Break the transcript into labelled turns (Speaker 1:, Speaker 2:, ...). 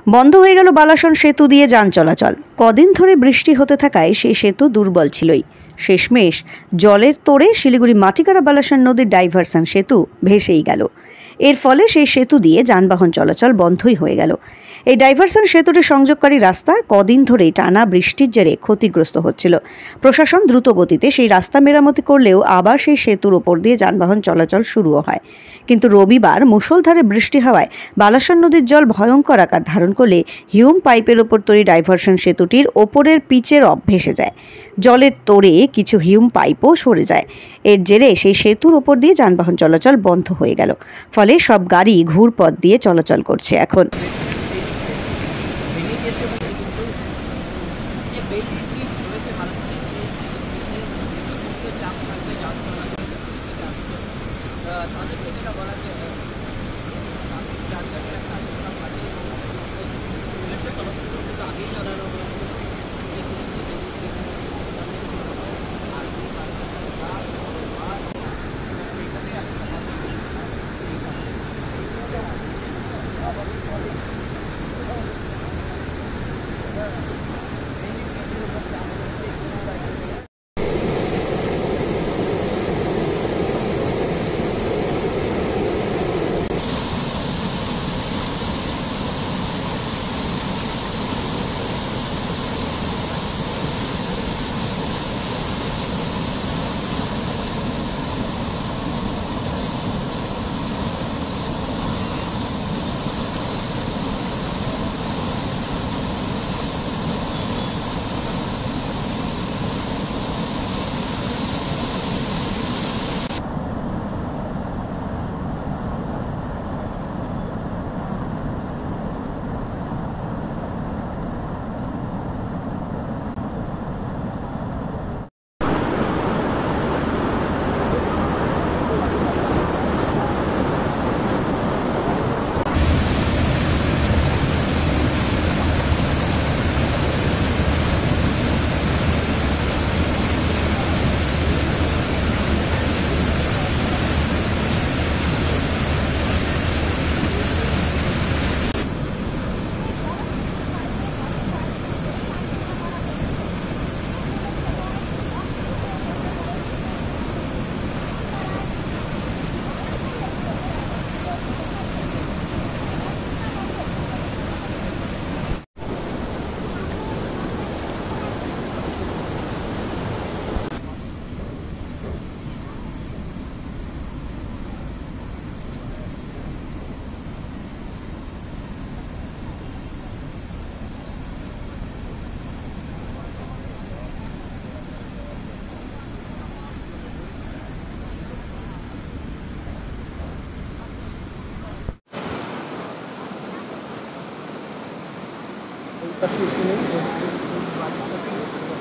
Speaker 1: বন্ধ হয়ে গেল বালাসন সেতু দিয়ে যান চলাচল। কদিন ধরে বৃষ্টি হতে থাকায় সেই সেতু দুর্বল ছিলই। শেষমেশ জলের তোড়ে শিলিগুড়ি মাটিকারা বালাসন নদীর ডাইভারশন সেতু ভেসেই গেল। এর ফলে সেই সেতু দিয়ে যানবাহন চলাচল বন্ধই হয়ে গেল। এই ডাইভারশন সেতুটি সংযোগকারী রাস্তা কদিন ধরেই টানা বৃষ্টির জেরে ক্ষতিগ্রস্ত হচ্ছিল। প্রশাসন দ্রুত গতিতে সেই রাস্তা মেরামতি করলেও আবার সেই সেতুর ওপর দিয়ে যানবাহন চলাচল শুরুও হয়। কিন্তু রবিবার মুষলধারে বৃষ্টি হওয়ায় বালাসন নদীর জল ভয়ঙ্কর আকার ধারণ করলে হিউম পাইপের ওপর তৈরি ডাইভারশন সেতুটির ওপরের পিচের ভেসে যায়। জলের তোড়ে কিছু হিউম পাইপও সরে যায়। এর জেরে সেই সেতুর ওপর দিয়ে যানবাহন চলাচল বন্ধ হয়ে গেল। ফলে সব গাড়ি ঘুরপথ দিয়ে চলাচল করছে এখন।
Speaker 2: Kasih ini